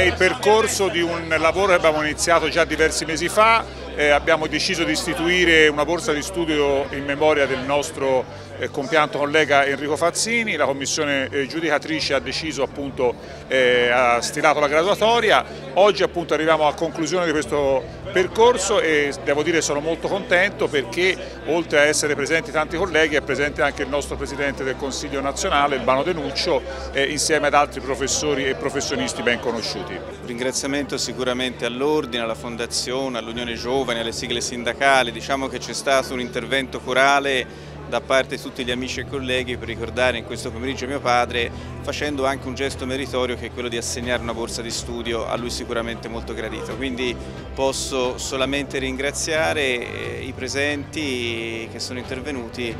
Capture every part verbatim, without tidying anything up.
il percorso di un lavoro che abbiamo iniziato già diversi mesi fa. Eh, abbiamo deciso di istituire una borsa di studio in memoria del nostro eh, compianto collega Enrico Fazzini. La commissione eh, giudicatrice ha deciso, appunto, eh, ha stilato la graduatoria. Oggi appunto arriviamo a conclusione di questo percorso e devo dire sono molto contento perché oltre a essere presenti tanti colleghi è presente anche il nostro Presidente del Consiglio nazionale, Albano De Nuccio, eh, insieme ad altri professori e professionisti ben conosciuti. Un ringraziamento sicuramente all'Ordine, alla Fondazione, all'Unione Giovani, alle sigle sindacali. Diciamo che c'è stato un intervento corale da parte di tutti gli amici e colleghi per ricordare in questo pomeriggio mio padre, facendo anche un gesto meritorio che è quello di assegnare una borsa di studio a lui sicuramente molto gradito. Quindi posso solamente ringraziare i presenti che sono intervenuti.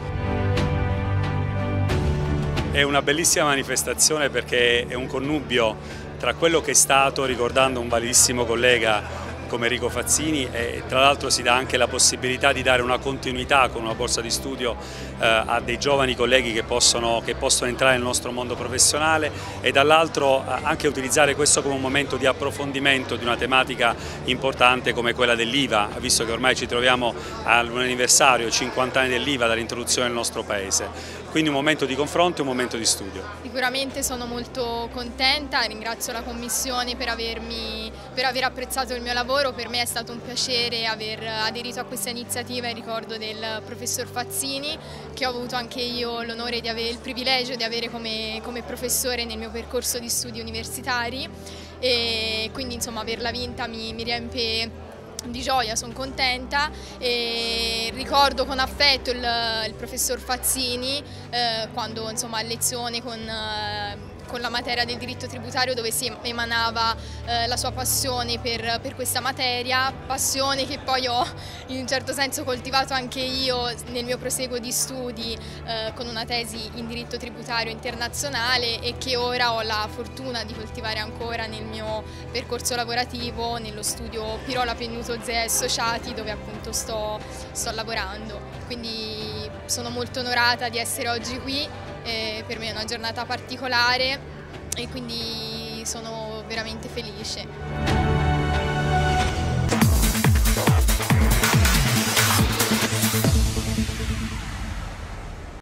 È una bellissima manifestazione perché è un connubio tra quello che è stato, ricordando un validissimo collega come Enrico Fazzini, e tra l'altro si dà anche la possibilità di dare una continuità con una borsa di studio eh, a dei giovani colleghi che possono, che possono entrare nel nostro mondo professionale, e dall'altro eh, anche utilizzare questo come un momento di approfondimento di una tematica importante come quella dell'I V A, visto che ormai ci troviamo all'anniversario, cinquanta anni dell'I V A dall'introduzione nel nostro Paese. Quindi un momento di confronto e un momento di studio. Sicuramente sono molto contenta, ringrazio la Commissione per, avermi, per aver apprezzato il mio lavoro. Per me è stato un piacere aver aderito a questa iniziativa in ricordo del professor Fazzini, che ho avuto anche io l'onore di avere il privilegio di avere come, come professore nel mio percorso di studi universitari, e quindi insomma averla vinta mi, mi riempie di gioia, sono contenta e ricordo con affetto il, il professor Fazzini eh, quando insomma a lezione con, eh, con la materia del diritto tributario, dove si emanava eh, la sua passione per, per questa materia, passione che poi ho in un certo senso coltivato anche io nel mio proseguo di studi eh, con una tesi in diritto tributario internazionale, e che ora ho la fortuna di coltivare ancora nel mio percorso lavorativo nello studio Pirola Pennuto Zea Associati, dove appunto sto, sto lavorando. Quindi sono molto onorata di essere oggi qui, eh, per me è una giornata particolare e quindi sono veramente felice.